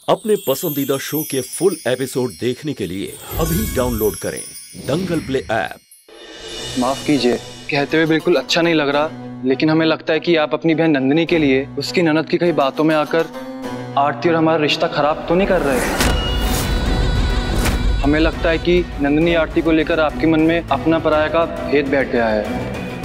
अपने पसंदीदा शो के फुल एपिसोड देखने के लिए अभी डाउनलोड करें दंगल प्ले ऐप। माफ कीजिए, कहते हुए बिल्कुल अच्छा नहीं लग रहा, लेकिन हमें लगता है कि आप अपनी बहन नंदिनी के लिए उसकी ननद की कई बातों में आकर आरती और हमारा रिश्ता खराब तो नहीं कर रहे। हमें लगता है कि नंदिनी आरती को लेकर आपके मन में अपना पराया का भेद बैठ गया है।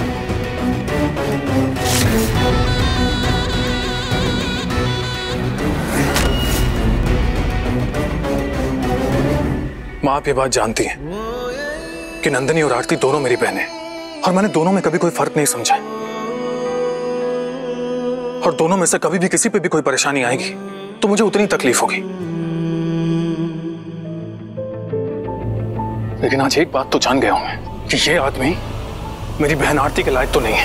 माँ आप ये बात जानती हैं कि नंदिनी और आरती दोनों मेरी बहनें हैं और मैंने दोनों में कभी कोई फर्क नहीं समझा और दोनों में से कभी भी किसी पे भी कोई परेशानी आएगी तो मुझे उतनी तकलीफ होगी। लेकिन आज एक बात तो जान गया हूं मैं कि ये आदमी मेरी बहन आरती के लायक तो नहीं है।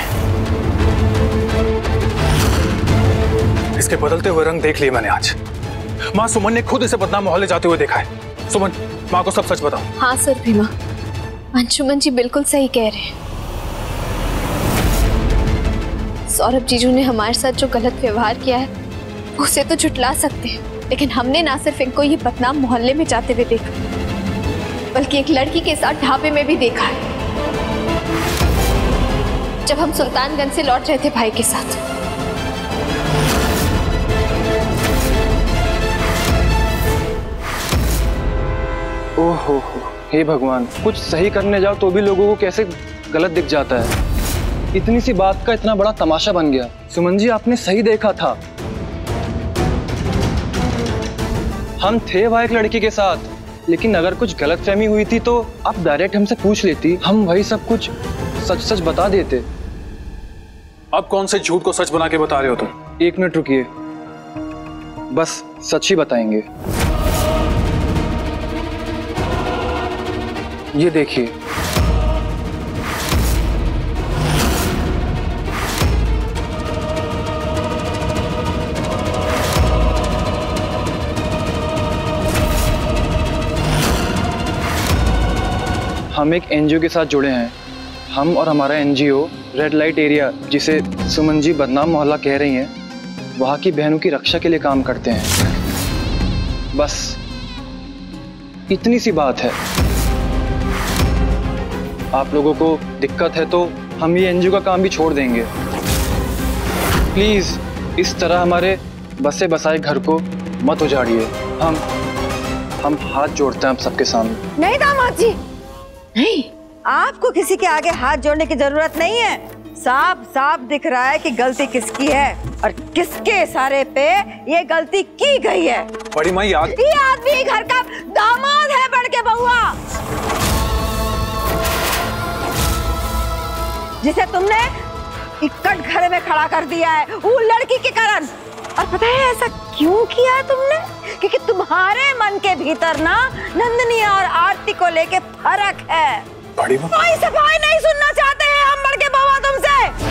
इसके बदलते हुए रंग देख लिए मैंने आज। माँ सुमन ने खुद इसे बदनाम मोहल्ले जाते हुए देखा है। सुमन, माँ को सब सच बताओ। हाँ सर भीमा, अंशुमन जी बिल्कुल सही कह रहे हैं। सौरभ जीजू ने हमारे साथ जो गलत व्यवहार किया है उसे तो झुठला सकते हैं, लेकिन हमने ना सिर्फ इनको ये बदनाम मोहल्ले में जाते हुए देखा, बल्कि एक लड़की के साथ ढाबे में भी देखा है जब हम सुल्तानगंज से लौट रहे थे भाई के साथ। ओहो, हे भगवान, कुछ सही करने जाओ तो भी लोगों को कैसे गलत दिख जाता है। इतनी सी बात का इतना बड़ा तमाशा बन गया। सुमन जी, आपने सही देखा था, हम थे वहां एक लड़की के साथ, लेकिन अगर कुछ गलतफहमी हुई थी तो आप डायरेक्ट हमसे पूछ लेती, हम वही सब कुछ सच सच बता देते। अब कौन से झूठ को सच बना के बता रहे हो तुम? एक मिनट रुकिए, बस सच ही बताएंगे। ये देखिए, हम एक एनजीओ के साथ जुड़े हैं। हम और हमारा एनजीओ रेड लाइट एरिया, जिसे सुमन जी बदनाम मोहल्ला कह रही हैं, वहाँ की बहनों की रक्षा के लिए काम करते हैं। बस इतनी सी बात है। आप लोगों को दिक्कत है तो हम ये एनजीओ का काम भी छोड़ देंगे। प्लीज इस तरह हमारे बसे बसाए घर को मत उजाड़िए। हम हाथ जोड़ते हैं आप सबके सामने। नहीं दामाद जी, नहीं, आपको किसी के आगे हाथ जोड़ने की जरूरत नहीं है। साफ साफ दिख रहा है कि गलती किसकी है और किसके इशारे पे ये गलती की गई है। बड़ी माँ, ये आदमी घर का दामाद है, बढ़ के बहुआ, जिसे तुमने इकट्ठ घर में खड़ा कर दिया है वो लड़की के कारण। और पता है ऐसा क्यों किया तुमने? क्योंकि तुम्हारे मन के भीतर ना नंदिनी और आरती को लेके फर्क है। बड़ी माँ, कोई सफाई नहीं सुनना चाहते हैं हम बढ़ के बहुआ तुमसे।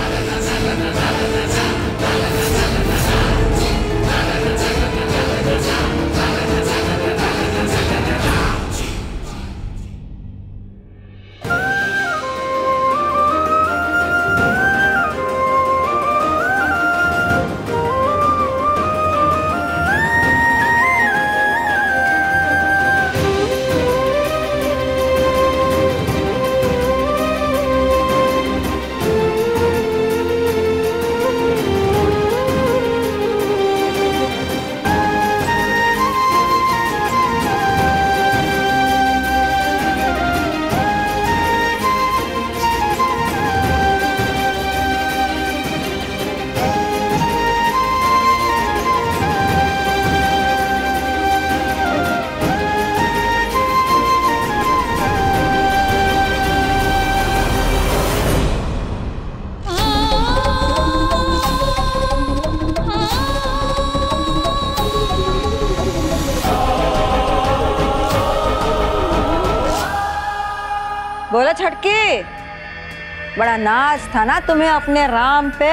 बोला छटकी, बड़ा नाच था ना तुम्हें अपने राम पे।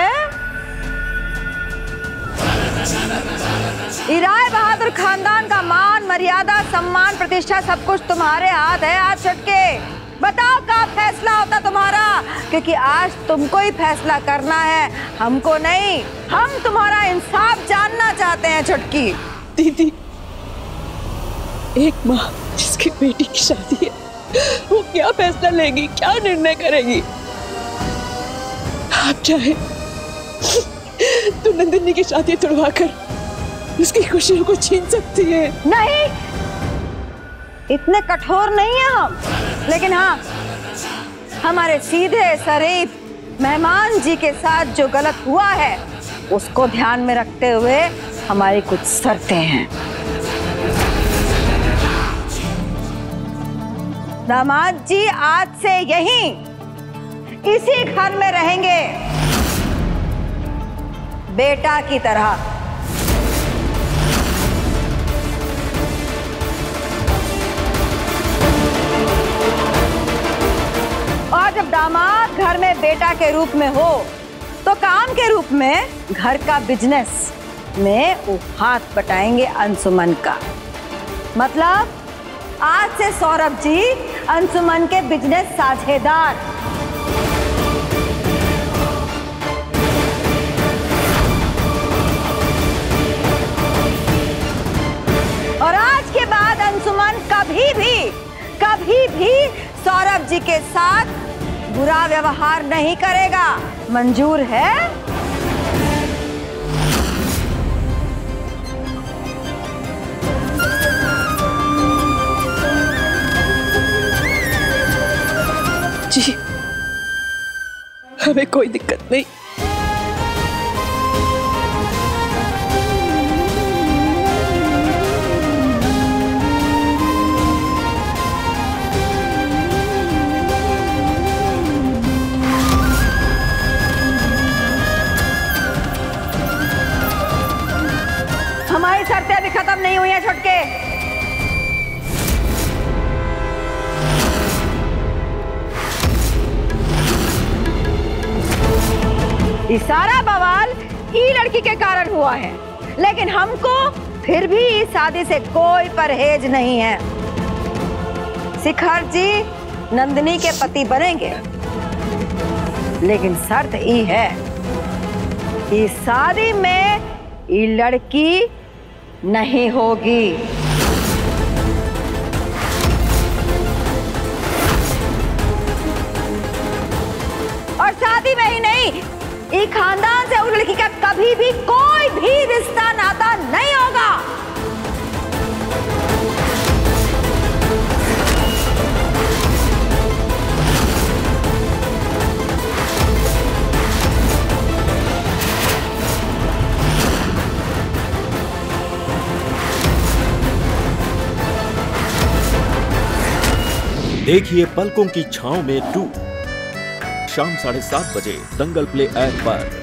राय बहादुर खानदान का मान, मर्यादा, सम्मान, प्रतिष्ठा सब कुछ तुम्हारे हाथ है। आज छटके बताओ कब फैसला होता तुम्हारा, क्योंकि आज तुमको ही फैसला करना है, हमको नहीं। हम तुम्हारा इंसाफ जानना चाहते हैं छुटकी। दीदी, एक माँ जिसकी बेटी की शादी है वो क्या फैसला लेगी, क्या निर्णय करेगी? आप चाहे तो नंदिनी की शादी तुड़वा कर उसकी खुशियों को छीन सकती है। नहीं, इतने कठोर नहीं है हम, लेकिन हाँ, हमारे सीधे शरीफ मेहमान जी के साथ जो गलत हुआ है उसको ध्यान में रखते हुए हमारी कुछ शर्तें हैं। दामाद जी आज से यहीं इसी घर में रहेंगे, बेटा की तरह। और जब दामाद घर में बेटा के रूप में हो तो काम के रूप में घर का बिजनेस में वो हाथ बटाएंगे अंशुमन का। मतलब आज से सौरभ जी अंशुमन के बिजनेस साझेदार। और आज के बाद अंशुमन कभी भी सौरभ जी के साथ बुरा व्यवहार नहीं करेगा। मंजूर है? जी, हमें कोई दिक्कत नहीं। हमारी शर्तें अभी खत्म नहीं हुई हैं छोटके। ये सारा बवाल ई लड़की के कारण हुआ है, लेकिन हमको फिर भी इस शादी से कोई परहेज नहीं है। शिखर जी नंदिनी के पति बनेंगे, लेकिन शर्त ई है, इस शादी में ये लड़की नहीं होगी। और शादी में ही नहीं, ये खानदान से उस लड़की का कभी भी कोई भी रिश्ता नाता नहीं होगा। देखिए पलकों की छांव में 2 शाम 7:30 बजे दंगल प्ले ऐप पर।